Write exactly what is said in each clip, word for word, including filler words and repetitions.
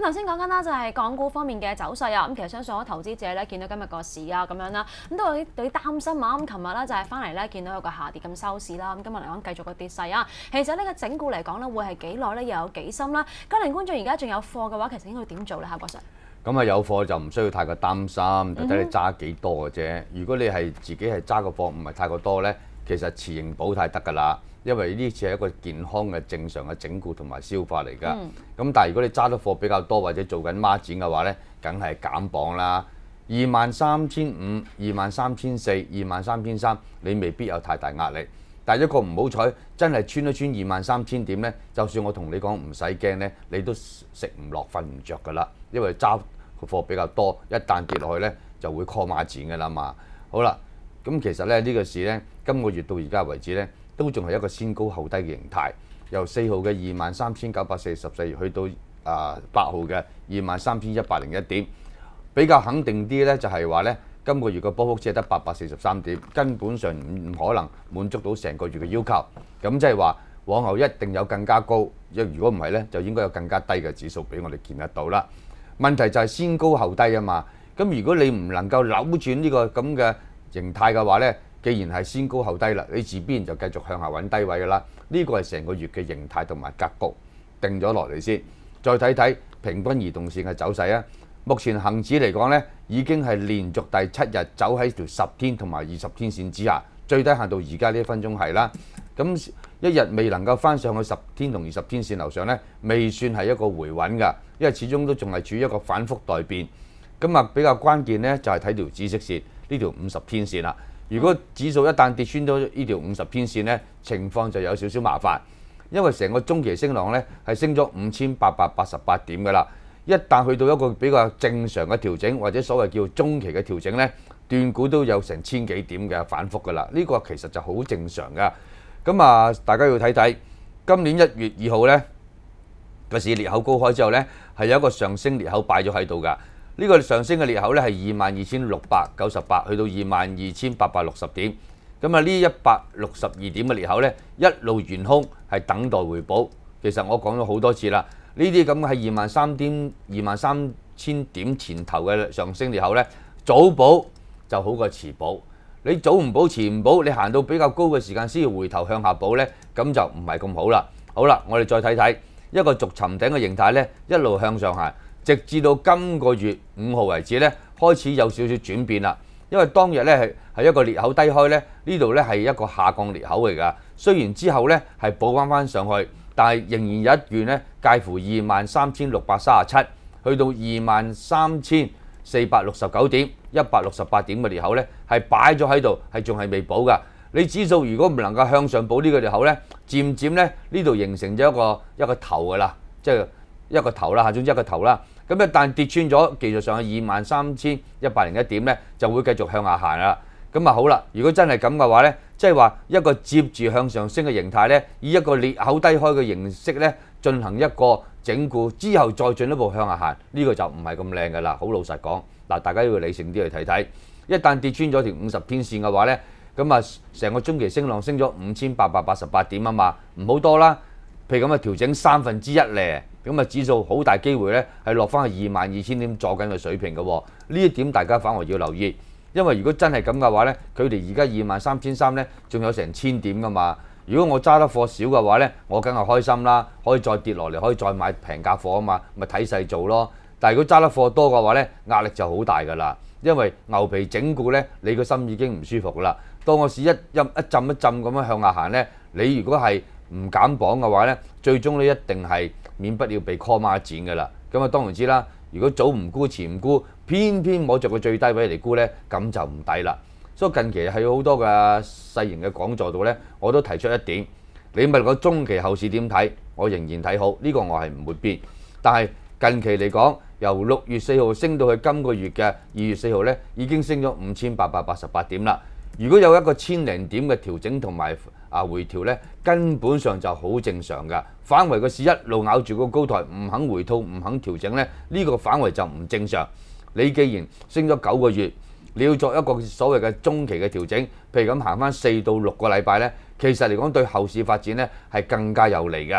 頭先講緊啦，就係港股方面嘅走勢啊。咁其實相信好多投資者咧見到今日個市啊咁樣啦，咁都有啲有啲擔心啊。咁琴日咧就係翻嚟咧見到有個下跌咁收市啦。咁今日嚟講繼續個跌勢啊。其實呢個整固嚟講咧會係幾耐咧，又有幾深啦？家庭觀眾而家仲有貨嘅話，其實應該點做咧？夏國常。 咁啊有貨就唔需要太過擔心，就睇你揸幾多嘅啫。如果你係自己係揸個貨唔係太過多咧，其實持盈保泰得㗎啦。因為呢次係一個健康嘅正常嘅整固同埋消化嚟㗎。咁、嗯、但係如果你揸得貨比較多或者做緊孖展嘅話咧，梗係減磅啦。二萬三千五、二萬三千四、二萬三千三，你未必有太大壓力。但係一個唔好彩，真係穿一穿二萬三千點咧，就算我同你講唔使驚咧，你都食唔落、瞓唔着㗎啦。因為揸貨比較多，一旦跌落去咧就會 call 孖展㗎啦嘛。好啦，咁其實咧呢、呢個市咧，今個月到而家為止咧，都仲係一個先高後低嘅形態。由四號嘅二萬三千九百四十四去到啊八號嘅二萬三千一百零一點，比較肯定啲咧就係話咧，今個月嘅波幅只係得八百四十三點，根本上唔唔可能滿足到成個月嘅要求。咁即係話往後一定有更加高，如果唔係咧，就應該有更加低嘅指數俾我哋見得到啦。問題就係先高後低啊嘛。咁如果你唔能夠扭轉呢個咁嘅形態嘅話咧，既然係先高後低啦，你自必然就繼續向下揾低位㗎啦。呢個係成個月嘅形態同埋格局定咗落嚟先。再睇睇平均移動線嘅走勢啊。目前恆指嚟講咧，已經係連續第七日走喺條十天同埋二十天線之下，最低限度而家呢一分鐘係啦。咁一日未能夠翻上去十天同二十天線樓上咧，未算係一個回穩㗎，因為始終都仲係處於一個反覆待變。咁啊比較關鍵咧就係睇條紫色線呢條五十天線啦。如果指數一旦跌穿咗呢條五十天線咧，情況就有少少麻煩，因為成個中期升浪咧係升咗五千八百八十八點㗎啦。一旦去到一個比較正常嘅調整，或者所謂叫中期嘅調整咧，斷估都有成千幾點嘅反覆㗎啦。呢個其實就好正常㗎。咁啊，大家要睇睇今年一月二號咧個市裂口高開之後咧，係有一個上升裂口擺咗喺度㗎。呢個上升嘅裂口咧係二萬二千六百九十八，去到二萬二千八百六十點。咁啊，呢一百六十二點嘅裂口咧，一路懸空係等待回補。其實我講咗好多次啦，呢啲咁喺二萬三點、二萬三千點前頭嘅上升裂口咧，早補就好過遲補。你早唔補遲唔補，你行到比較高嘅時間先要回頭向下補咧，咁就唔係咁好啦。好啦，我哋再睇睇一個逐尋頂嘅形態咧，一路向上行，直至到今個月五號為止咧，開始有少少轉變啦。因為當日咧係係一個裂口低開咧，呢度咧係一個下降裂口嚟㗎。雖然之後咧係補翻翻上去，但係仍然有一段咧介乎二萬三千六百三十七去到二萬三千四百六十九點一百六十八點嘅裂口咧，係擺咗喺度，係仲係未補㗎。你指數如果唔能夠向上補呢個裂口咧，漸漸咧呢度形成咗一個一個頭㗎啦，即係一個頭啦，總之一個頭啦。咁一旦跌穿咗，技術上係二萬三千一百零一點咧，就會繼續向下行啦。咁啊好啦，如果真係咁嘅話咧，即係話一個接住向上升嘅形態咧，以一個裂口低開嘅形式咧進行一個整固之後，再進一步向下行，呢個就唔係咁靚㗎啦。好老實講，嗱，大家要理性啲去睇睇。一旦跌穿咗條五十天線嘅話咧，咁啊成個中期升浪升咗五千八百八十八點啊嘛，唔好多啦。譬如咁啊調整三分之一咧，咁啊指數好大機會咧係落翻去二萬二千點坐緊嘅水平嘅喎。呢一點大家反而要留意，因為如果真係咁嘅話咧，佢哋而家二萬三千三咧，仲有成千點㗎嘛。如果我揸得貨少嘅話咧，我梗係開心啦，可以再跌落嚟，可以再買平價貨啊嘛，咪睇勢做咯。但係如果揸得貨多嘅話咧，壓力就好大㗎啦，因為牛皮整固咧，你個心已經唔舒服啦。當個市一一一浸一浸咁樣向下行咧，你如果係唔減磅嘅話咧，最終咧一定係免不了被 call 孖展㗎啦。咁啊當然知啦，如果早唔沽遲唔沽，偏偏摸着個最低位嚟沽咧，咁就唔抵啦。所以近期喺好多嘅細型嘅講座度咧，我都提出一點，你問我中期後市點睇，我仍然睇好，呢個我係唔會變。但係近期嚟講，由六月四號升到去今個月嘅二月四號咧，已經升咗五千八百八十八點啦。如果有一個千零點嘅調整同埋啊回調咧，根本上就好正常㗎。反為個市一路咬住個高台，唔肯回吐，唔肯調整咧，呢個反為就唔正常。你既然升咗九個月，你要作一個所謂嘅中期嘅調整，譬如咁行翻四到六個禮拜咧，其實嚟講對後市發展咧係更加有利嘅。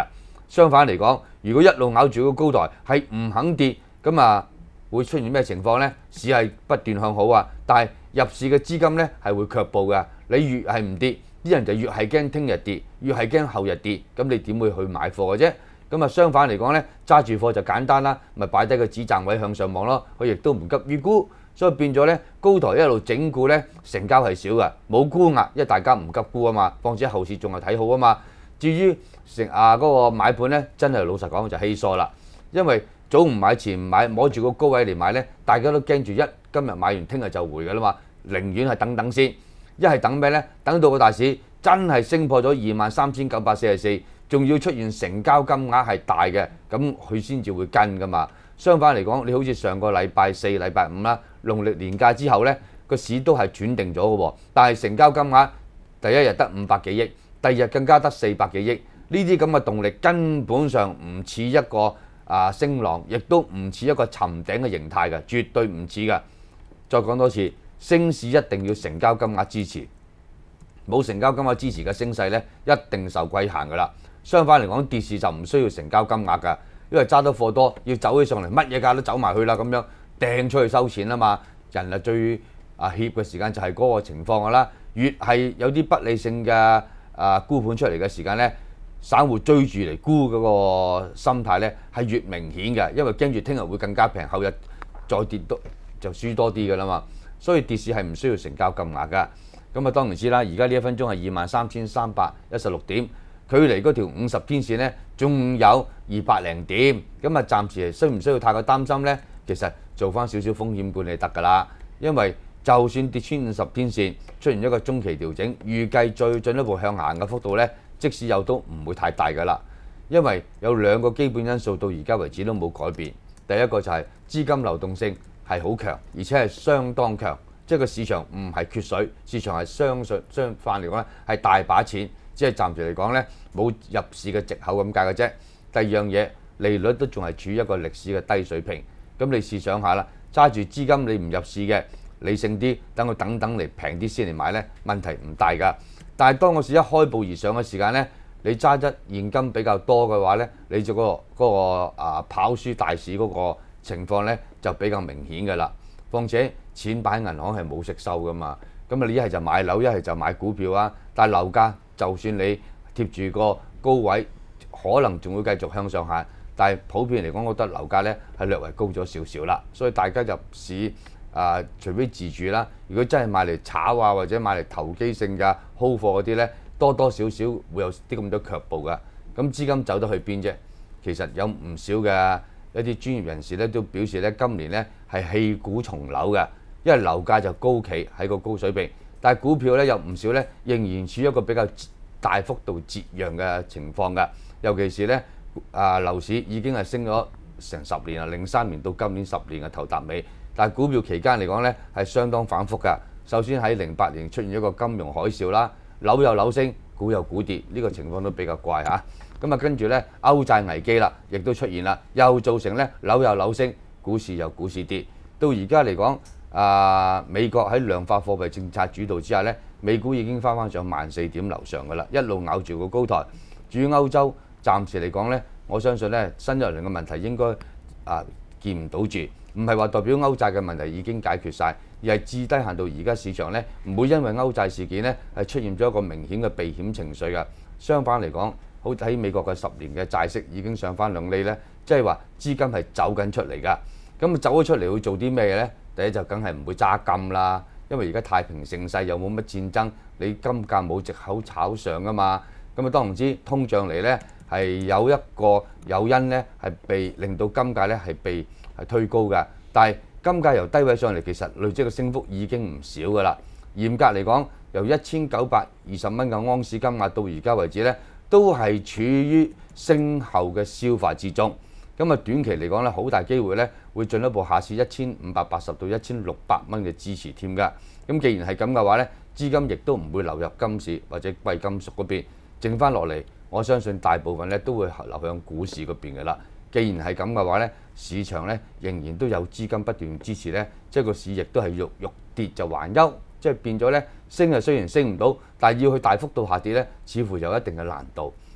相反嚟講，如果一路咬住個高台係唔肯跌，咁啊會出現咩情況呢？市係不斷向好啊，但係入市嘅資金呢係會卻步㗎。你越係唔跌，啲人就越係驚聽日跌，越係驚後日跌，咁你點會去買貨嘅啫？咁啊相反嚟講呢，揸住貨就簡單啦，咪擺低個止賺位向上望咯，佢亦都唔急於沽。所以變咗咧，高台一路整固咧，成交係少嘅，冇沽壓，因為大家唔急沽啊嘛，況且後市仲係睇好啊嘛。至於成啊嗰個買盤咧，真係老實講就稀疏啦，因為早唔買前唔買，摸住個高位嚟買咧，大家都驚住一今日買完聽日就回㗎啦嘛，寧願係等等先。一係等咩咧？等到個大市真係升破咗二萬三千九百四十四，仲要出現成交金額係大嘅，咁佢先至會跟㗎嘛。相反嚟講，你好似上個禮拜四、禮拜五啦，農曆年假之後呢個市都係轉定咗嘅喎，但係成交金額第一日得五百幾億，第二日更加得四百幾億，呢啲咁嘅動力根本上唔似一個啊升浪，亦都唔似一個沉頂嘅形態嘅，絕對唔似㗎。再講多次，升市一定要成交金額支持，冇成交金額支持嘅升勢呢，一定受規限㗎啦。相反嚟講，跌市就唔需要成交金額㗎。因為揸得貨多，要走起上嚟，乜嘢價都走埋去啦，咁樣掟出去收錢啊嘛！人啊最啊怯嘅時間就係嗰個情況㗎啦。越係有啲不理性嘅啊沽盤出嚟嘅時間咧，散戶追住嚟沽嗰個心態咧係越明顯嘅，因為驚住聽日會更加平，後日再跌多就輸多啲㗎啦嘛。所以跌市係唔需要成交金額㗎。咁啊當然知啦，而家呢一分鐘係二萬三千三百一十六點。距離嗰條五十天線咧，仲有二百零點，咁啊暫時需唔需要太過擔心呢？其實做翻少少風險管理得㗎啦，因為就算跌穿五十天線，出現一個中期調整，預計再進一步向下嘅幅度呢，即使有都唔會太大㗎啦。因為有兩個基本因素到而家為止都冇改變，第一個就係資金流動性係好強，而且係相當強，即係個市場唔係缺水，市場係相信相反嚟講咧係大把錢。即係暫時嚟講咧，冇入市嘅藉口咁解嘅啫。第二樣嘢，利率都仲係處於一個歷史嘅低水平。咁你試想下啦，揸住資金你唔入市嘅，理性啲，等佢等等嚟平啲先嚟買咧，問題唔大㗎。但係當個市一開步而上嘅時間咧，你揸得現金比較多嘅話咧，你就嗰個嗰個啊跑輸大市嗰個情況咧就比較明顯㗎啦。況且錢擺喺銀行係冇息收㗎嘛，咁啊你一係就買樓，一係就買股票啊，但係樓價就算你貼住個高位，可能仲會繼續向上行，但係普遍嚟講，我覺得樓價咧係略為高咗少少啦。所以大家入市啊、呃，除非自住啦，如果真係買嚟炒啊，或者買嚟投機性嘅 hold 貨嗰啲咧，多多少少會有啲咁多卻步㗎。咁資金走得去邊啫？其實有唔少嘅一啲專業人士咧都表示咧，今年咧係棄股從樓嘅，因為樓價就高企喺個高水平。但係股票咧有唔少咧，仍然處於一個比較大幅度折讓嘅情況㗎。尤其是咧啊樓市已經係升咗成十年啦，零三年到今年十年嘅頭搭尾。但係股票期間嚟講咧係相當反覆㗎。首先喺零八年出現一個金融海嘯啦，樓有樓升，股有股跌，呢個情況都比較怪嚇。咁啊跟住咧歐債危機啦，亦都出現啦，又造成咧樓有樓升，股市有股市跌。到而家嚟講，啊！美國喺量化貨幣政策主導之下咧，美股已經翻翻上萬四點樓上㗎啦，一路咬住個高台。至於歐洲，暫時嚟講咧，我相信咧新一輪嘅問題應該啊見唔到住，唔係話代表歐債嘅問題已經解決晒，而係至低限度而家市場咧唔會因為歐債事件咧係出現咗一個明顯嘅避險情緒㗎。相反嚟講，好喺美國嘅十年嘅債息已經上翻兩厘咧，即係話資金係走緊出嚟㗎。咁走咗出嚟會做啲咩嘢咧？第一就梗係唔會揸金啦，因為而家太平盛世又冇乜戰爭，你金價冇藉口炒上㗎嘛。咁啊當然知通脹嚟咧係有一個誘因咧係被令到金價咧係被係推高㗎。但係金價由低位上嚟，其實累積嘅升幅已經唔少㗎啦。嚴格嚟講，由一千九百二十蚊嘅盎司金額到而家為止咧，都係處於升後嘅消化之中。咁啊短期嚟講咧，好大機會咧會進一步下試一千五百八十到一千六百蚊嘅支持添㗎。咁既然係咁嘅話咧，資金亦都唔會流入金市或者貴金屬嗰邊，剩翻落嚟，我相信大部分咧都會流向股市嗰邊㗎啦。既然係咁嘅話咧，市場咧仍然都有資金不斷支持咧，即係個市亦都係欲欲跌就還憂，即係變咗咧升啊雖然升唔到，但係要去大幅度下跌咧，似乎有一定嘅難度。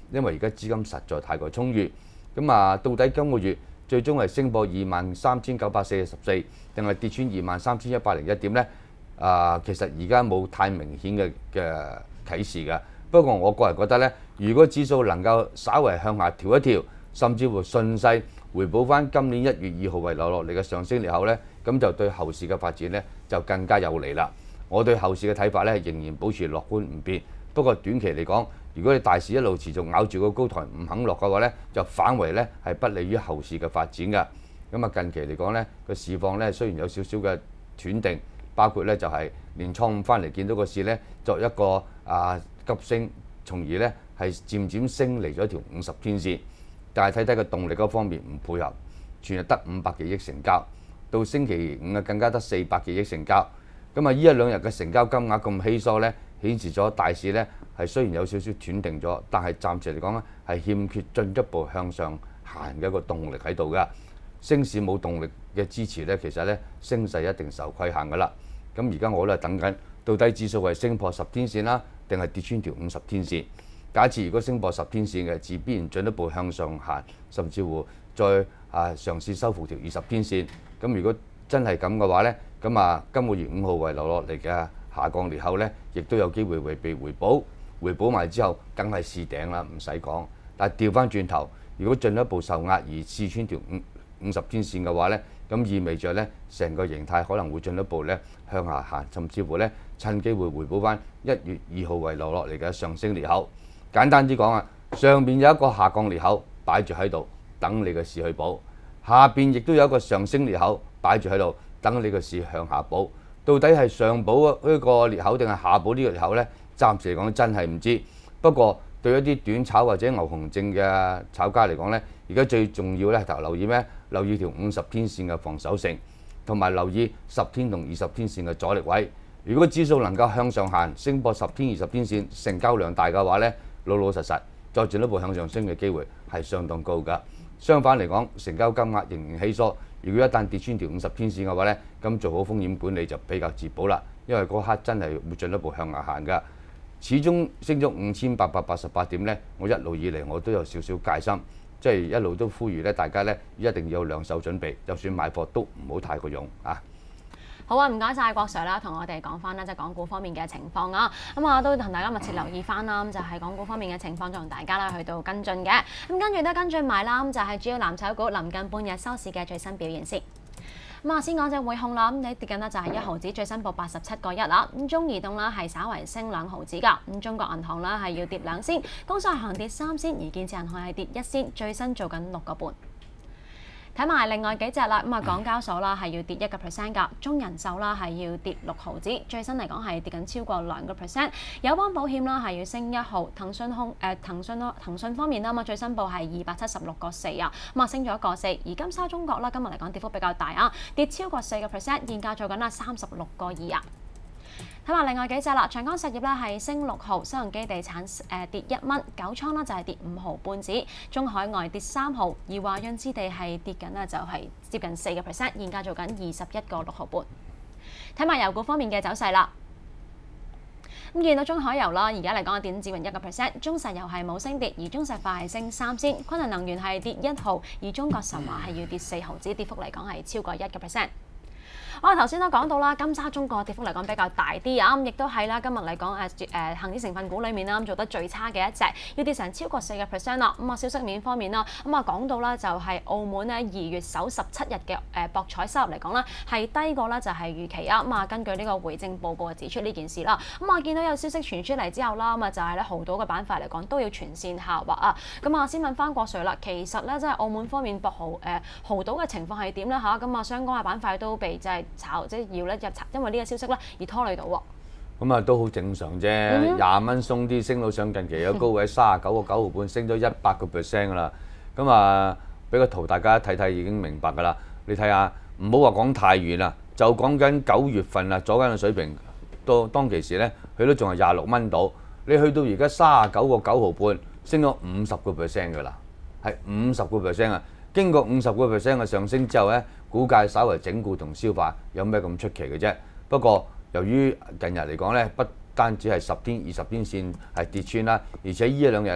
因為而家資金實在太過充裕。咁啊，到底今個月最終係升破二萬三千九百四十四，定係跌穿二萬三千一百零一點呢？啊，其實而家冇太明顯嘅嘅啟示㗎。不過我個人覺得呢，如果指數能夠稍為向下調一調，甚至乎順勢回補翻今年一月二號遺留落嚟嘅上升裂口呢，咁就對後市嘅發展呢就更加有利啦。我對後市嘅睇法呢仍然保持樂觀唔變。不過短期嚟講，如果你大市一路持續咬住個高台唔肯落嘅話呢，就反為呢係不利於後市嘅發展㗎。咁啊，近期嚟講呢，個市況呢雖然有少少嘅斷定。包括咧就係年初五翻嚟見到個市咧作一個啊急升，從而咧係漸漸升離咗條五十天線，但係睇睇個動力嗰方面唔配合，全日得五百幾億成交，到星期五啊更加得四百幾億成交。咁啊，呢一兩日嘅成交金額咁稀疏咧，顯示咗大市咧係雖然有少少斷定咗，但係暫時嚟講咧係欠缺進一步向上行嘅一個動力喺度㗎。升市冇動力嘅支持咧，其實咧升勢一定受規限㗎啦。咁而家我都係等緊，到底指數係升破十天線啦，定係跌穿條五十天線？假設如果升破十天線嘅，自必然進一步向上行，甚至乎再啊嘗試收復條二十天線。咁如果真係咁嘅話咧，咁啊今個月五號遺留落嚟嘅下降裂口咧，亦都有機會會被回補，回補埋之後，梗係試頂啦，唔使講。但係調翻轉頭，如果進一步受壓而試穿條五五十天線嘅話咧，咁意味着咧成個形態可能會進一步咧向下行，甚至乎咧趁機會回補翻一月二號遺留落嚟嘅上升裂口。簡單啲講啊，上邊有一個下降裂口擺住喺度，等你個市去補；下邊亦都有一個上升裂口擺住喺度，等你個市向下補。到底係上補呢個裂口定係下補呢個裂口咧？暫時嚟講真係唔知。不過對一啲短炒或者牛熊證嘅炒家嚟講咧，而家最重要咧係留意咩？留意條五十天線嘅防守性，同埋留意十天同二十天線嘅阻力位。如果指數能夠向上行，升破十天、二十天線，成交量大嘅話咧，老老實實再進一步向上升嘅機會係相當高㗎。相反嚟講，成交金額仍然稀疏。如果一旦跌穿條五十天線嘅話咧，咁做好風險管理就比較自保啦。因為嗰刻真係會進一步向下行㗎。始終升咗五千八百八十八點咧，我一路以嚟我都有少少戒心。即係一路都呼籲咧，大家咧一定要有兩手準備，就算買貨都唔好太過用啊！ 好啊，唔該晒郭 Sir 啦，同我哋講翻啦，即係港股方面嘅情況啊。咁啊，都同大家密切留意翻啦。咁就係港股方面嘅情況，就同大家啦去到跟進嘅。咁跟住都跟進埋啦。咁就係主要藍籌股臨近半日收市嘅最新表現先。咁啊，先講隻匯控啦，咁你跌緊呢就係一毫子，最新報八十七個一啦。咁中移動啦係稍為升兩毫子㗎，咁中國銀行啦係要跌兩仙，工商銀行跌三仙，而建設銀行係跌一仙，最新做緊六個半。睇埋另外幾隻啦，咁啊港交所啦係要跌一個 percent 㗎，中人壽啦係要跌六毫子，最新嚟講係跌緊超過兩個 percent。友邦保險啦係要升一毫，騰訊控誒騰訊咯，騰訊方面啦，咁啊最新報係二百七十六個四啊，咁啊升咗一個四。而金沙中國啦，今日嚟講跌幅比較大啊，跌超過四個 percent，現價做緊啦三十六個二啊。睇埋另外幾隻啦，長江實業咧係升六毫，新鴻基地產誒、呃、跌一蚊，九倉啦就係跌五毫半子，中海外跌三毫，而華潤置地係跌緊啦，就係接近四個 percent，現價做緊二十一個六毫半。睇埋油股方面嘅走勢啦，咁見到中海油啦，而家嚟講跌至近一個 percent，中石油係冇升跌，而中石化係升三仙，昆侖能源係跌一毫，而中國神華係要跌四毫子，跌幅嚟講係超過一個 percent。我頭先都講到啦，金沙中國跌幅嚟講比較大啲啊，咁亦都係啦，今日嚟講誒誒恆指成分股裡面啦，做得最差嘅一隻，要跌成超過四個 percent 啦。咁啊消息面方面啦，咁啊講到啦就係澳門咧二月首十七日嘅誒博彩收入嚟講啦，係低過咧就係預期啊。咁啊根據呢個回正報告指出呢件事啦，咁啊見到有消息傳出嚟之後啦，咁啊就係咧濠賭嘅板塊嚟講都要全線下滑啊。咁啊先問翻郭 Sir 啦，其實咧即係澳門方面博濠誒濠賭嘅情況係點咧嚇？咁啊相關嘅板塊都被即係炒即係要咧入，因為呢個消息咧而拖累到喎。 咁啊都好正常啫，廿蚊鬆啲升到上近期有高位三十九個九毫半，升咗一百個 percent 㗎啦。咁啊俾個圖大家睇睇已經明白㗎啦。你睇下，唔好話講太遠啦，就講緊九月份啊，左間嘅水平，到當其時咧，佢都仲係廿六蚊到。你去到而家三十九個九毫半，升咗五十個 percent 㗎啦，係五十個 percent 啊！經過五十個 percent 嘅上升之後咧，股價稍為整固同消化，有咩咁出奇嘅啫？不過由於近日嚟講咧，不單止係十天、二十天線係跌穿啦，而且呢一兩日咧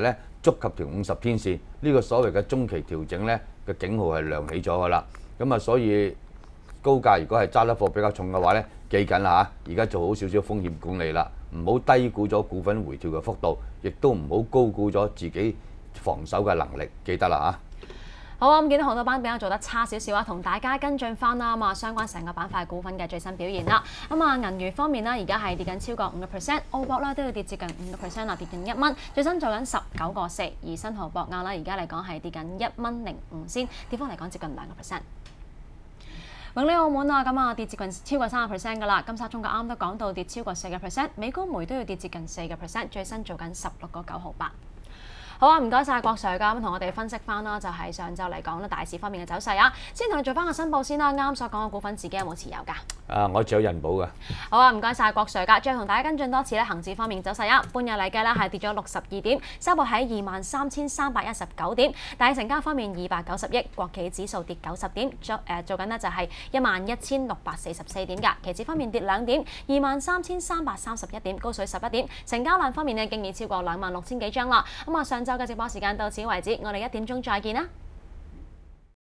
觸及條五十天線，呢、個所謂嘅中期調整咧嘅警號係亮起咗㗎啦。咁啊，所以高價如果係揸得貨比較重嘅話咧，記緊啦嚇，而家做好少少風險管理啦，唔好低估咗股份回調嘅幅度，亦都唔好高估咗自己防守嘅能力，記得啦嚇。 好啊，咁見到好多班比較做得差少少啊，同大家跟進翻啦，咁啊相關成個板塊股份嘅最新表現啦。咁啊銀娛方面呢，而家係跌緊超過五個 percent， 澳博啦都要跌接近五個 percent 啦，跌近一蚊，最新做緊十九個四，而新濠博亞啦而家嚟講係跌緊一蚊零五仙，跌幅嚟講接近兩個 percent。永利澳門啊，咁啊跌接近超過三個 percent 噶啦，金沙中國啱都講到跌超過四個 percent， 美高梅都要跌接近四個 percent， 最新做緊十六個九毫八。好啊，唔該晒郭 Sir 噶，咁同我哋分析翻啦，就係上晝嚟講咧，大市方面嘅走勢啊。先同你做翻個申報先啦，啱所講嘅股份自己有冇持有㗎？ 啊，我持有人保㗎。好啊，唔該晒郭 Sir 噶，再同大家跟進多次咧，恆指方面走勢啊，半日嚟計咧係跌咗六十二點，收報喺二萬三千三百一十九點。大市成交方面二百九十億，國企指數跌九十點，做誒、呃、做緊呢就係一萬一千六百四十四點㗎。期指方面跌兩點，二萬三千三百三十一點，高水十一點。成交量方面呢，經已超過兩萬六千幾張啦。咁啊，上晝嘅直播時間到此為止，我哋一點鐘再見啦。